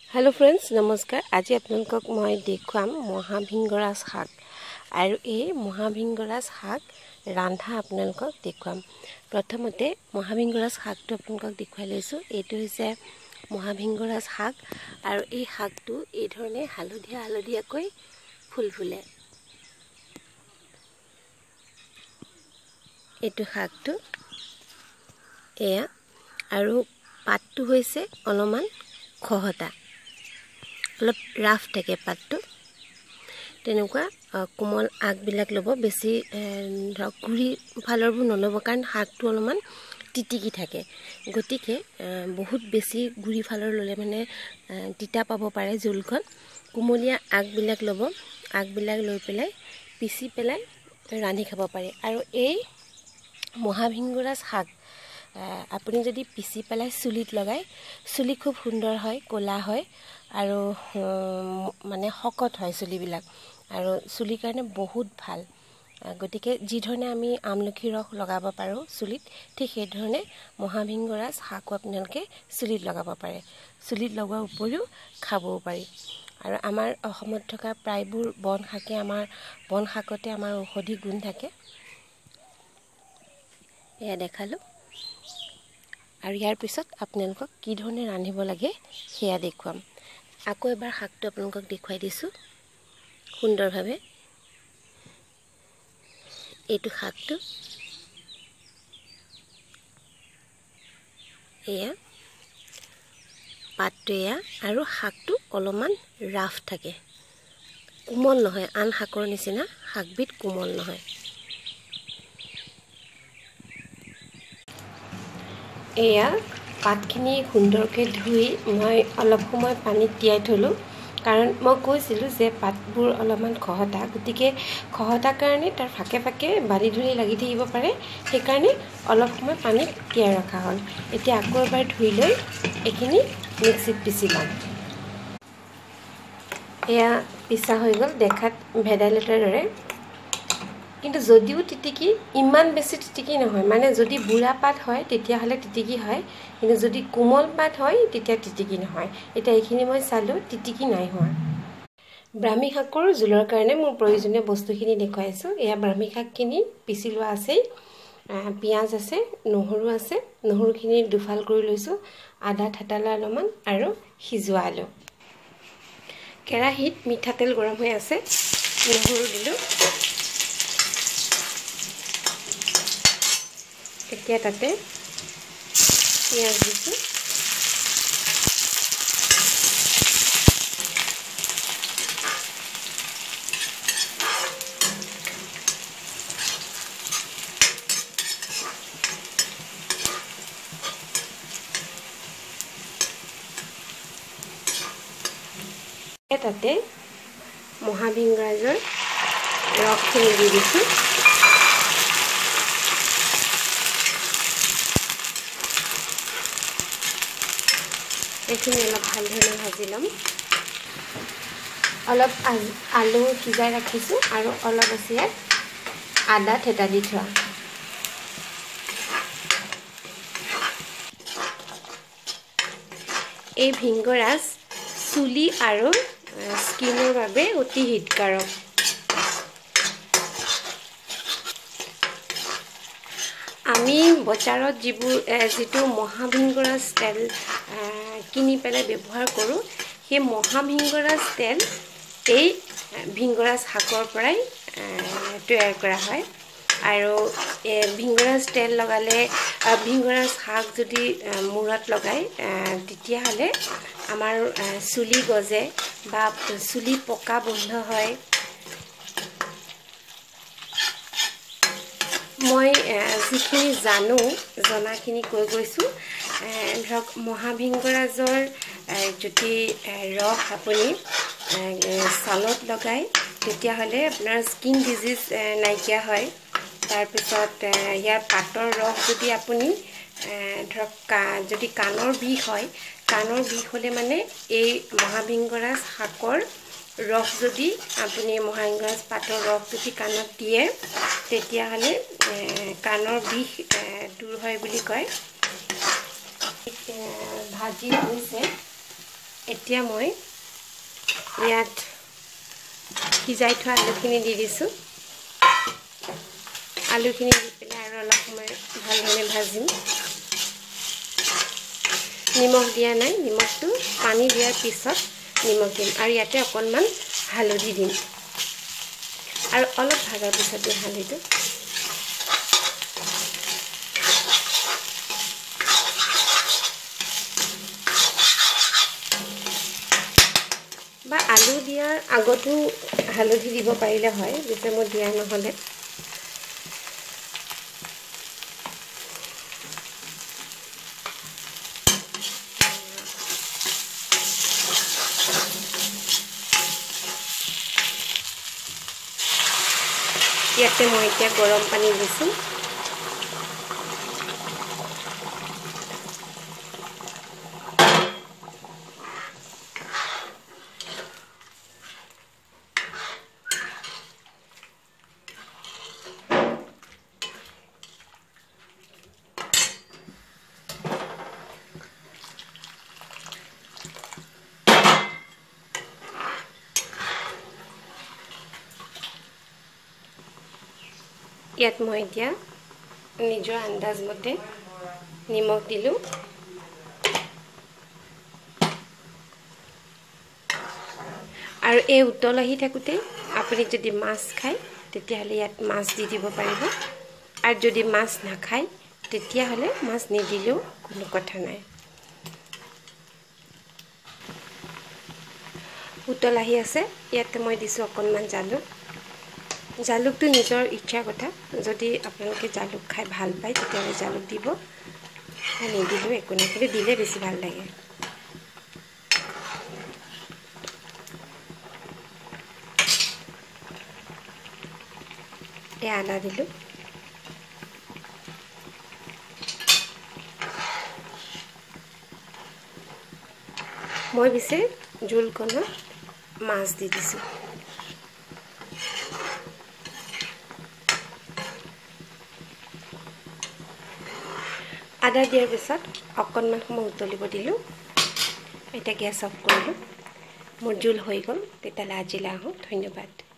Hello friends नमस्कार। आज आपलोक मैं देखुवाम महाभिंगरा शाक और ये महाभिंगरा शाक रान्धा आपलोक देखुवाम। प्रथमते महाभिंगरा शाक तो आपलोक देखुवाई लैसो। एटु होइसे महाभिंगरा शाक और ये शाकटो ए धरणे हालधिया हालधियाকৈ फुल फुले। एटु शाकटो एया और पातटो होइसे अलमान खहता अलप राफ থাকে পাতটো তেনেকুৱা কোমল আগবিলাক লব বেছি ধৰক গুৰি ফালৰবোৰ নলব কাৰণ শাকটো অলমান টিটিকি থাকে গতিকে বহুত বেছি গুৰি ফালৰ ললে মানে তিতা পাব পাৰে জুলখন কোমলীয়া আগবিলাক লব আগবিলাক লৈ পেলাই পিছি পেলাই ৰান্ধি খাব পাৰে আৰু এই মহাভিংগৰা শাক আপুনি যদি পিছি পেলাই চুলিত লগাই চুলি খুব সুন্দৰ হয় কোলা হয় আৰু মানে হকত হয় চুলিবিলাক আৰু চুলি কাৰণে বহুত ভাল গতিকে যি ধৰণে আমি আমলখি ৰস লগাব পাৰো চুলিত ঠিক সেই ধৰণে মহাভিংগৰা শাক আপোনালোকে চুলিত লগাব পাৰে চুলিত লগোৱাৰ উপৰিও খাবও পাৰি আৰু আমাৰ অসমত থকা প্ৰায়বোৰ বন শাকে আমাৰ বন শাকতে আমাৰ ঔষধি গুণ থাকে এয়া দেখালো আৰু ইয়াৰ পিছত আপোনালোকক কি ধৰণে ৰান্ধিব লাগে সেয়া দেখুৱাম আকৌ এবাৰ শাকটো আপোনালোকক দেখুৱাই দিছো সুন্দৰভাৱে এইটো শাকটো এয়া পাতটো এয়া আৰু শাকটো অলমান ৰাফ থাকে কোমল নহয় আন শাকৰ নিচিনা শাকবিধ কোমল নহয় এয়া পাতখিনি সুন্দৰকৈ ধুই মই অলপ সময় পানীত তিয়াই থলো কাৰণ মই কৈছিলো যে পাতবোৰ অলপমান খহতা গতিকে খহতা কাৰণে তাৰ ফাকে ফাকে বালি ধুলি লাগি থাকিব পাৰে সেই কাৰণে অলপ সময় পানীত তিয়াই ৰখা হ'ল এতিয়া আকৌ এবাৰ ধুই লৈ এখিনি মিক্সিত পিছি লম এয়া পিছা হৈ গ'ল দেখাত ভেদাইলতাৰ দৰে কিন্তু যদিও টিটিকি ইমান বেছি টিটিকি নহয় মানে যদি বুঢ়া পাত হয় তেতিয়া হলে টিটিকি হয় কিন্তু যদি কোমল পাত হয় তেতিয়া টিটিকি নহয় এটা এইখিনি মই চালো টিটিকি নাই হোৱা ব্ৰাহ্মী শাকৰ জুলৰ কাৰণে মোৰ প্ৰয়োজনীয় বস্তুখিনি দেখুৱাইছো এয়া ব্ৰাহ্মী শাকখিনি পিছি লোৱা আছে পিয়াজ আছে নহৰু আছে নহৰুখিনি দুফাল কৰি লৈছো আদা ঠাটালা অলপমান আৰু সিজোৱা আলু কেৰাহীত মিঠাতেল গৰম হৈ আছে নহৰু দিলো এতিয়া তাতে পিয়াজ দিছো তাতে মহাভিংগৰাজৰ ৰসখিনি দি দিছো এইখিনি অলপ ভালদৰে ভাজি লম অলপ আলু সিজাই ৰাখিছো আৰু অলপ আছে আদা থেতা দি থোৱা এই ভিংগৰাজ চুলি আৰু স্কিনৰ বাবে অতি হিতকাৰক আমি বজাৰত যিটো মহাভিংগৰাজ তেল কিনি পেলাই ব্যৱহাৰ কৰো সেই মহাভিংগৰাজ তেল এই ভিংগৰাজ শাকৰ পৰাই তৈয়াৰ কৰা হয় আৰু ভিংগৰাজ তেল লগালে ভিংগৰাজ শাক যদি মূৰত লগাই তেতিয়া হলে আমাৰ চুলি গজে বা চুলি পকা বন্ধ হয় মই যিখিনি জনাখিনি কৈ গৈছো ধৰক মহাভিংগৰাজৰ যদি ৰস আপুনি ছালত লগাই তেতিয়া হলে আপোনাৰ স্কিন ডিজিজ নাইকিয়া হয় তাৰ পিছত ইয়াৰ পাতৰ ৰস যদি আপুনি ধৰক যদি কাণৰ বিষ হয় কাণৰ বিষ হলে মানে এই মহাভিংগৰাজ শাকৰ ৰস যদি আপুনি মহাভিংগৰাজ পাতৰ ৰস যদি কাণত দিয়ে তেতিয়া হলে কাণৰ বিষ দূৰ হয় বুলি কয় ভাজি হৈছে এতিয়া মই ইয়াত সিজাই থোৱা আলুখিনি দি দিছোঁ। আলুখিনি দি পেলাই আৰু অলপ সময় ভালদৰে ভাজিম। নিমখ দিয়া নাই, নিমখটো পানী দিয়াৰ পিছত নিমখ দিম আৰু ইয়াতে অকণমান হালধি দিম আৰু অলপ ভাজাৰ পিছত দিম হালধিটো। বা আলু দিয়াৰ আগতো হালধি দিব পাৰিলে হয়, যেতিয়া মই দিয়া নহ'লে। ইয়াতে মই এতিয়া গৰম পানী দিছোঁ। ইয়াত মই এতিয়া নিজৰ আন্দাজমতে নিমখ দিলোঁ। আৰু এই উতল আহি থাকোঁতে আপুনি যদি মাছ খায় তেতিয়াহ'লে ইয়াত মাছ দি দিব পাৰিব, আৰু যদি মাছ নাখায় তেতিয়াহ'লে মাছ নিদিলেও কোনো কথা নাই। উতল আহি আছে, ইয়াতে মই দিছোঁ অকণমান জালুক। জালুকটো নিজৰ ইচ্ছাৰ কথা, যদি আপোনালোকে জালুক খাই ভাল পায় তেতিয়াহ'লে জালুক দিব, নিদিলেও একো নাই, কিন্তু দিলে বেছি ভাল লাগে। এই আদা দিলোঁ। মই পিছে জোলকণত মাছ দি দিছোঁ। আদা দিয়াৰ পিছত অকণমান সময় উতলিব দিলোঁ। এতিয়া গেছ অফ কৰিলোঁ। মোৰ জোল হৈ গ'ল। তেতিয়াহ'লে আজিলৈ আহোঁ। ধন্যবাদ।